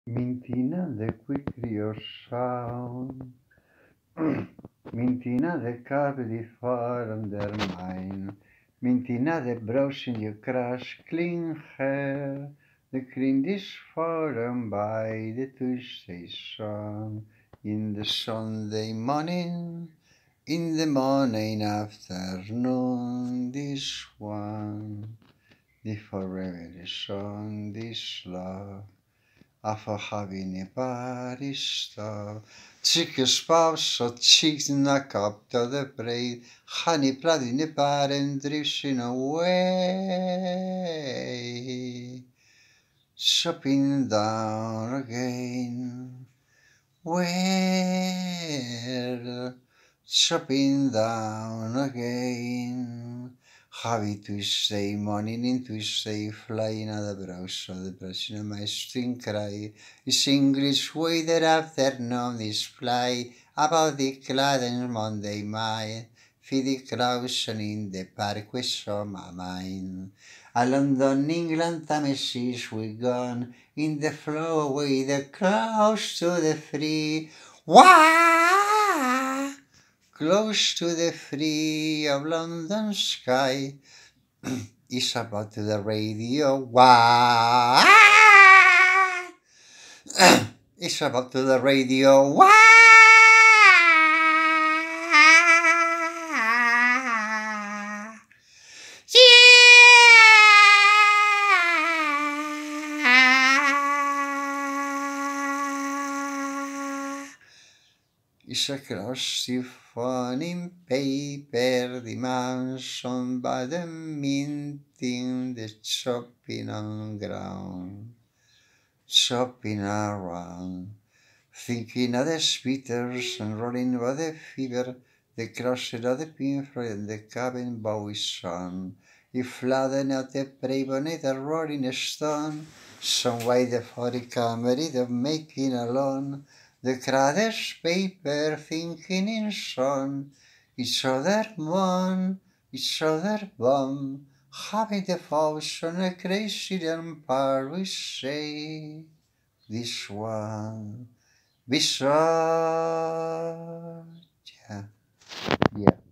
Mintina de quickrioschaun, Mintina de kabe die fahren der Main, Mintina de broschen je crash klinger, de krindisch fahren by the Tuesday sun, in the Sunday morning, in the morning afternoon, this one, the forever song, this love. After having a party stop, chicken spouse so cheeks knock up to the braid, honey blood in the bar and drifting away, shopping down again. Well, chopping down again. Happy Tuesday morning in Tuesday, flying at the brows of the brushing of my string cry. It's English weather afternoon display about the clad and Monday mind. Feed the clouds and in the park we saw my mind. A London, England, Thameses we gone, in the flow away the close to the free. Wah! Close to the free of London sky is about to the radio. Wah! It's about to the radio. Wah! Is across the funny paper dimension by the minting the chopping on ground, chopping around, thinking of the spitters and rolling by the fever, the crusher of the pinfloy and the cabin Bowie's son. He flooded out the prey beneath a rolling stone, some way the 40 camera of making alone. The crowd's paper thinking in son, each other moan, each other bum, having the false on a crazy empire we say, this one, beside, yeah, yeah.